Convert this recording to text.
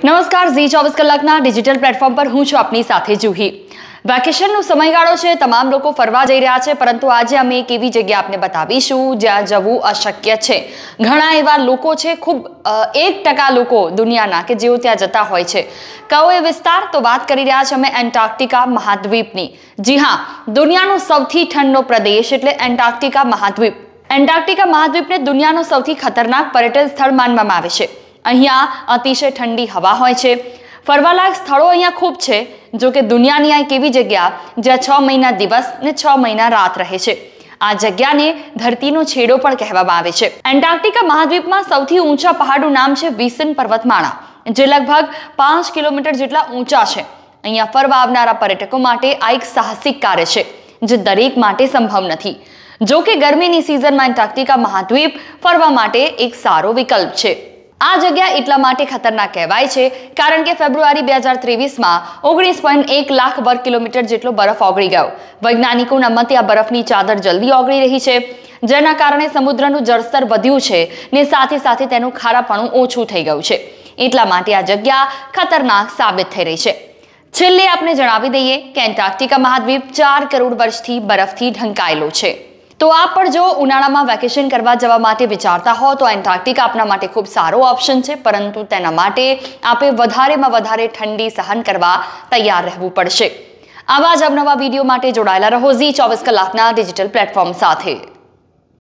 નમસ્કાર, ઝી 24 કલાકના digital platform પર હું છું આપની સાથે જુહી। વેકેશનનો સમયગાળો છે, તમામ લોકો ફરવા જઈ રહ્યા છે, પરંતુ આજે અમે એક એવી જગ્યા આપને બતાવીશું જ્યાં જવું અશક્ય છે। ઘણા એવા લોકો છે, ખૂબ 1% લોકો દુનિયાના કે જેઓ ત્યાં જતા હોય છે। કયો એ વિસ્તાર? તો વાત કરી રહ્યા છે અમે એન્ટાર્કટિકા મહાદ્વીપની। જી હા, દુનિયાનો સૌથી ઠંડો પ્રદેશ એટલે એન્ટાર્કટિકા મહાદ્વીપ। એન્ટાર્કટિકા મહાદ્વીપને દુનિયાનો સૌથી ખતરનાક પર્યટન સ્થળ માનવામાં આવે છે। અહીંયા અતિશય ઠંડી હવા હોય છે। ફરવાલાયક સ્થળો અહીંયા ખૂબ છે, જો કે દુનિયાની આ એક એવી જગ્યા જ્યાં 6 મહિના દિવસ ને 6 મહિના રાત રહે છે। આ જગ્યાને ધરતીનો છેડો પણ કહેવામાં આવે છે। એન્ટાર્કટિકા મહાદ્વીપમાં સૌથી ઊંચા પહાડનું નામ છે વિલ્સન પર્વતમાળા, જે લગભગ 5 કિલોમીટર જેટલા ઊંચા છે। અહીંયા ફરવા આવનારા પર્યટકો માટે આ એક સાહસિક કાર્ય છે, જે દરેક માટે સંભવ નથી। જો કે ગરમીની સિઝનમાં એન્ટાર્કટિકા મહાદ્વીપ ફરવા માટે એક સારો વિકલ્પ છે। આ જગ્યા એટલા માટે ખતરનાક કહેવાય છે કારણ કે ફેબ્રુઆરી 2023માં 19.1 લાખ વર્ગ કિલોમીટર જેટલો બરફ ઓગળી ગયો। વૈજ્ઞાનિકોના મતે આ બરફની ચાદર જલ્દી ઓગળી રહી છે, જેના કારણે સમુદ્રનું જળસ્તર વધ્યું છે ને સાથે સાથે તેનું ખારાપણું ઓછું થઈ ગયું છે। એટલા માટે આ જગ્યા ખતરનાક સાબિત થઈ રહી છે। છેલ્લે આપણે જણાવી દઈએ કે એન્ટાર્કટિકા મહાદ્વીપ 4 કરોડ વર્ષથી બરફથી ઢંકાયેલો છે। તો આપ પણ જો ઉનાળામાં વેકેશન કરવા જવા માટે વિચારતા હો તો એન્ટાર્કટિકા આપના માટે ખૂબ સારો ઓપ્શન છે, પરંતુ તેના માટે આપે વધારેમાં વધારે ઠંડી સહન કરવા તૈયાર રહેવું પડશે। આવા જ અવનવા વિડીયો માટે જોડાયેલા રહો ઝી 24 કલાકના ડિજિટલ પ્લેટફોર્મ સાથે।